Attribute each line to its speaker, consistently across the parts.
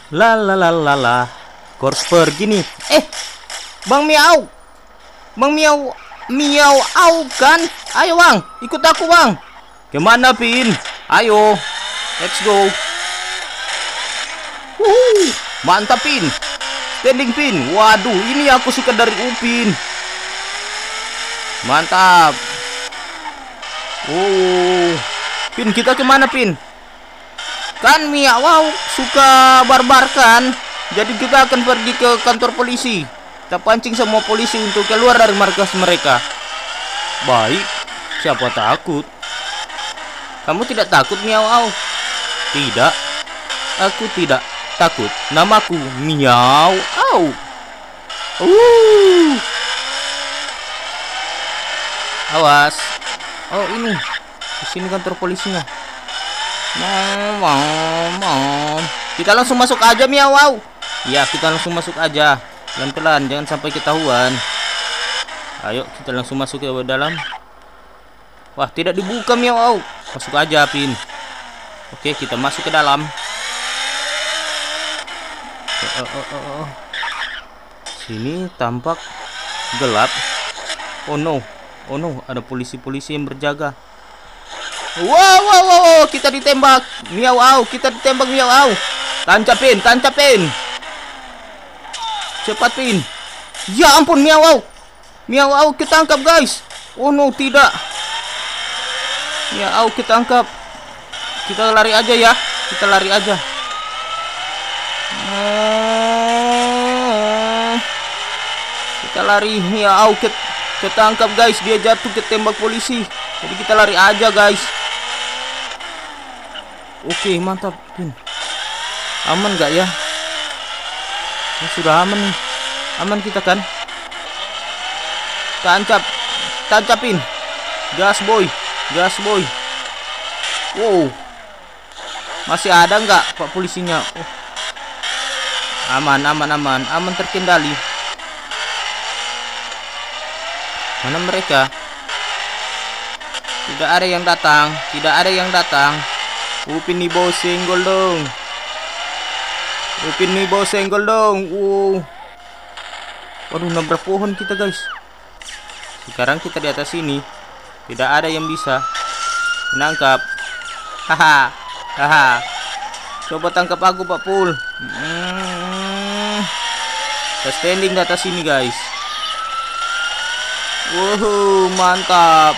Speaker 1: La la la la la. Kors pergi nih. Bang Miau. Bang Miau. Miau au kan. Ayo bang, ikut aku bang. Kemana Pin? Ayo. Let's go. Mantap Pin. Standing Pin. Waduh, ini aku suka dari Upin. Mantap. Pin, kita kemana Pin? Kan Miau suka barbar kan. Jadi kita akan pergi ke kantor polisi. Kita pancing semua polisi untuk keluar dari markas mereka. Baik, siapa takut? Kamu tidak takut Miau? Tidak, aku tidak takut. Namaku Miau. Awas. Oh ini, di sini kantor polisinya. Kita langsung masuk aja Miau. Ya, kita langsung masuk aja. Pelan-pelan, jangan sampai ketahuan. Ayo, kita langsung masuk ke dalam. Wah, tidak dibuka Miau. Masuk aja Pin. Oke, kita masuk ke dalam. Sini tampak gelap. Oh no, ada polisi-polisi yang berjaga. Wow, kita ditembak Miau. Kita ditembak Miau. Tancap Pin. Cepat Pin. Ya ampun Miau, ketangkap guys. Oh no, tidak. Miau ketangkap. Kita lari aja ya. Kita lari. Miau ketangkap guys. Dia jatuh ketembak polisi. Jadi kita lari aja guys. Oke, mantap Pin. Aman gak ya? Sudah aman nih. Aman kita kan? Tancapin. Gas boy. Wow. Masih ada nggak Pak polisinya? Aman terkendali. Mana mereka? Tidak ada yang datang. Upin nih bos senggol dong. Waduh, nabrak pohon kita guys. Sekarang kita di atas sini. Tidak ada yang bisa menangkap. Haha. Coba tangkap aku Pak Pul. Kita standing di atas sini guys. Wow, mantap.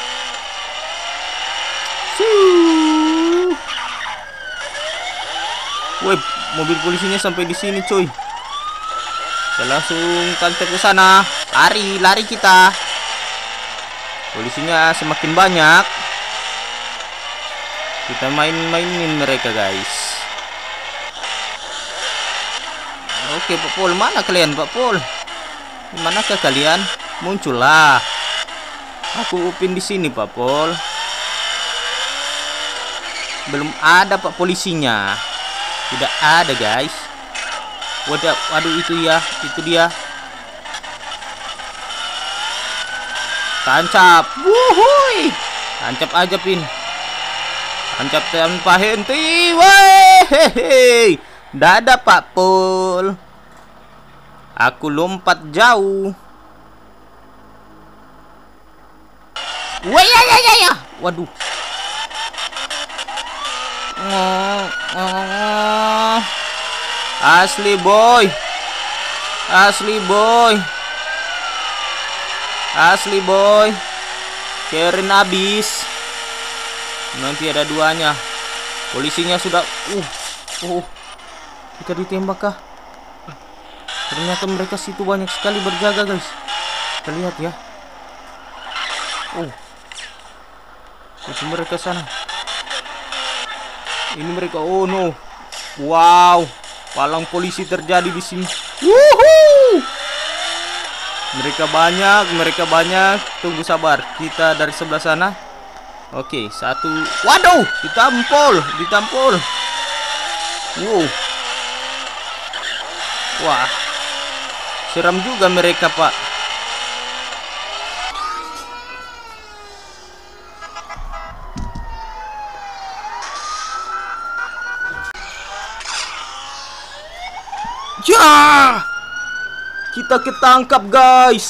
Speaker 1: Wih, mobil polisinya sampai di sini cuy. Kita langsung tancap ke sana. Lari kita. Polisinya semakin banyak. Kita mainin mereka guys. Oke Pak Pol, mana kalian Pak Pol? Dimanakah kalian? Muncullah. Aku Upin di sini Pak Pol. Belum ada Pak polisinya. Tidak ada guys. Waduh itu dia. Tancap. Wuhui. Tancap aja Pin. Tancap tanpa henti. Weh. Dadah Pak Pul. Aku lompat jauh. Wah ya. Waduh. Asli boy. Keren abis. Nanti ada duanya. Polisinya sudah. Kita ditembak kah? Ternyata mereka situ banyak sekali berjaga guys. Kita lihat ya. Itu mereka sana. Ini mereka. Oh no. Wow. Palang polisi terjadi di sini. Wuhu. Mereka banyak. Tunggu sabar. Kita dari sebelah sana. Oke, satu. Waduh, ditampol. Wow. Wah. Seram juga mereka, Pak. Ya, kita ketangkap guys.